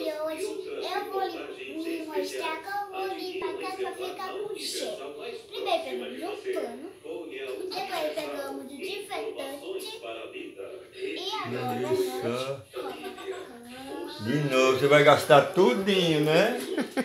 E hoje eu vou lhe mostrar que eu vou limpar a casa para ficar com cheiro. Primeiro pegamos um pano, depois pegamos o desinfetante e agora nós colocamos... De novo, você vai gastar tudinho, né?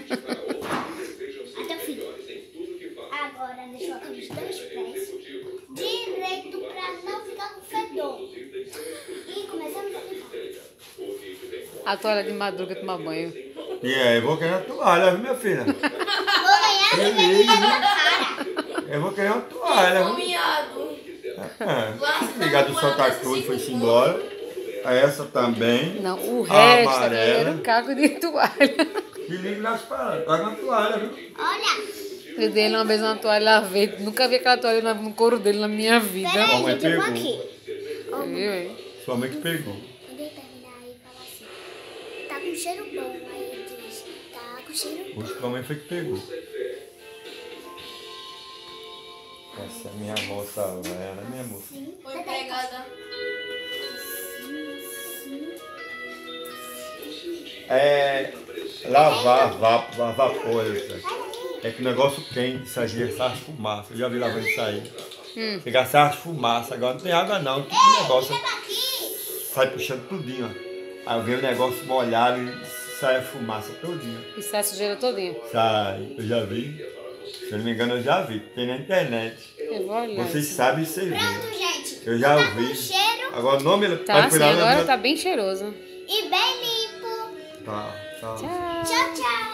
Até o fim. Agora deixa eu colocar os dois pés direito para não ficar com fedor. E começamos a limpar. A toalha de madruga tomar banho. E aí, eu vou querer uma toalha, viu, minha filha? Vou ganhar de vermelho na cara. Eu vou querer uma toalha, viu? Ligado do Santa Cruz foi-se embora. Essa também. Não, o A resto aqui amarela. era um caco de toalha. E liga nas paradas. Traga uma toalha, viu? Olha. Eu dei ele uma vez uma toalha verde. Nunca vi aquela toalha no couro dele na minha vida. Peraí, Mamãe gente, eu vou pegou. aqui. Viu, hein? Sua mãe que pegou. Quando ele terminar aí, fala assim, tá com cheiro bom. Aí ele diz, tá com cheiro bom. Hoje sua mãe foi que pegou. Essa é minha moça lá, ela é minha moça. Foi pegada. É lavar vapor. É que o negócio quente, isso aí é só fumaça. Eu já vi lavando isso aí. Fica só fumaça. Agora não tem água não. Tudo negócio sai puxando tudinho, ó. Aí vem o negócio molhado e sai a fumaça todinha. E sai a sujeira todinha. Sai, eu já vi. Se eu não me engano, eu já vi. Tem na internet. Eu vou olhar. Vocês isso. sabem isso aí. Pronto, gente. Eu já Tá ouvi. com cheiro Agora o nome... Tá assim, agora tá bem cheiroso. e bem limpo. Tá, tá. Tchau. Tchau, tchau.